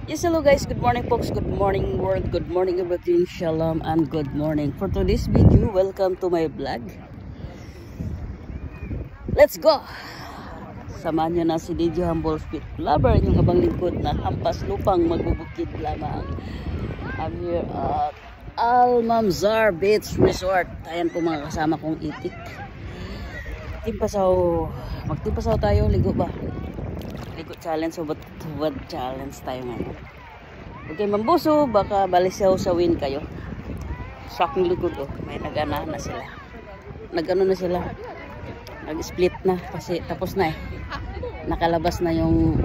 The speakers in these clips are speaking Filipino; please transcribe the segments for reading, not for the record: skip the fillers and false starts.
Yes, hello guys, good morning folks, good morning world, good morning everything, shalom and good morning. For today's video, welcome to my vlog. Let's go! Samahan nyo na si DJ Humble Speed Lover, yung abang lingkod na hampas lupang magbubukid lamang. I'm here at Almanzar Beach Resort. Ayan po mga kasama kong itik. Magtimpasaw tayo, ligo ba? Ligo challenge, what challenge tayo ngayon. Okay, mambuso, baka balisaw sa win kayo. Sa aking likod, may nag-ano na sila. Nag-split na kasi tapos na nakalabas na yung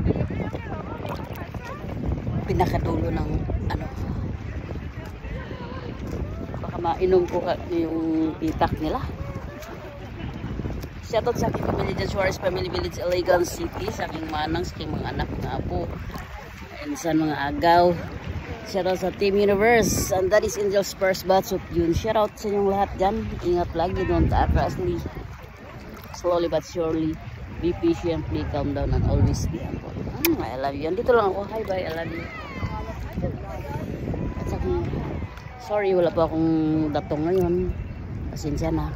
pinakadulo ng ano. Baka mainom ko yung itak nila. Shoutout sa aking pamilya dyan, Suarez Family Village, Elegant City, sa aking manang, sa aking mga anak, mga apo, and sa mga agaw. Shoutout sa Team Universe, and that is Angel's first batch of yun. Shoutout sa inyong lahat dyan. Ingat lagi, don't attractly. Slowly but surely, be patient, be calm down, and always be humble. I love you. Andito lang ako. Hi, bye, I love you. At sa aking, sorry, wala pa akong datong ngayon. Pasensya na.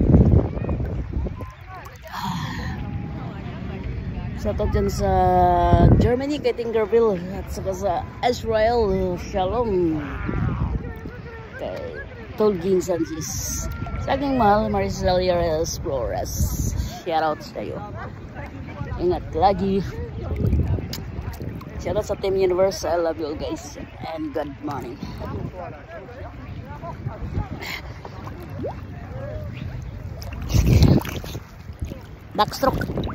Shoutout dyan sa Germany, kay Tinkerville, at saka sa Israel, Shalom, kay Tolgin Sanchez, sa aking mahal Maricel Yares Flores. Shoutout sa iyo, ingat lagi. Shoutout sa Team Universe, I love you all guys, and good morning. Backstroke.